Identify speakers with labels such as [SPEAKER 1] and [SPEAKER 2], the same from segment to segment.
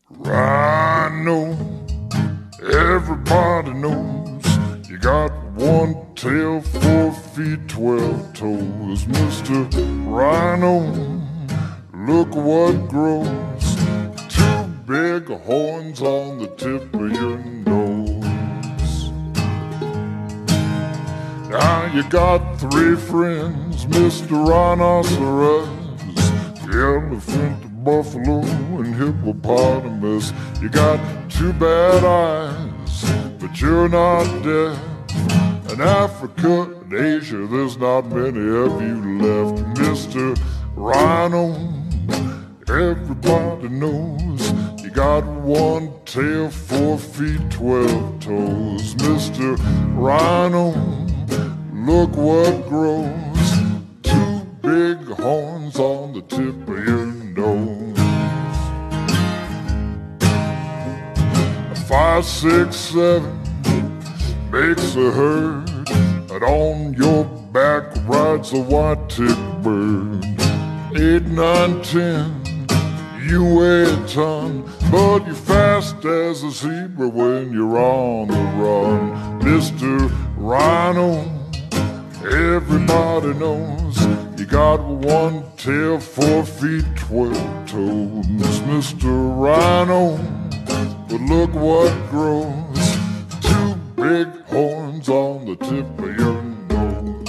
[SPEAKER 1] Rhino, everybody knows you got one tail, 4 feet, 12 toes. Mr. Rhino, look what grows. 2 big horns on the tip of your nose. Now you got 3 friends, Mr. Rhinoceros, the elephant, the buffalo, and hippopotamus. You got 2 bad eyes, but you're not deaf. In Africa and Asia, there's not many of you left. Mr. Rhino, everybody knows you got 1 tail, 4 feet, 12 toes. Mr. Rhino, look what grows. 2 big horns on the tip of your nose. 5, 6, 7 makes a herd, and on your back rides a white-tipped bird. 8, 9, 10, you weigh a ton, but you're fast as a zebra when you're on the run. Mr. Rhino, everybody knows you got 1 tail, 4 feet, 12 toes. Mr. Rhino, but look what grows. 2 big horns on the tip of your nose.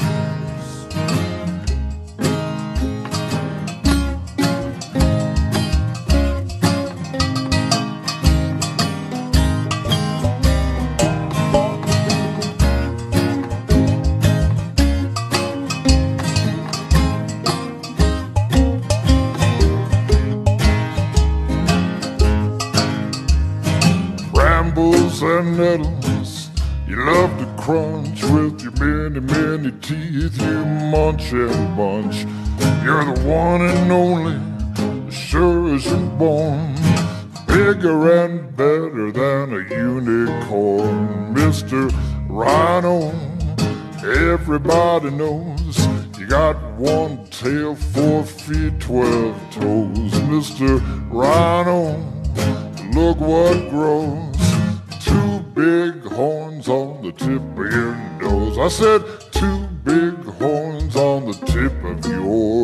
[SPEAKER 1] Brambles and nettles you love to crunch with your many, many teeth. You munch and bunch. You're the one and only, as sure as you're born. Bigger and better than a unicorn. Mr. Rhino, everybody knows you got 1 tail, 4 feet, 12 toes. Mr. Rhino, look what grows. 2 big horns on the tip of your nose. I said 2 big horns on the tip of your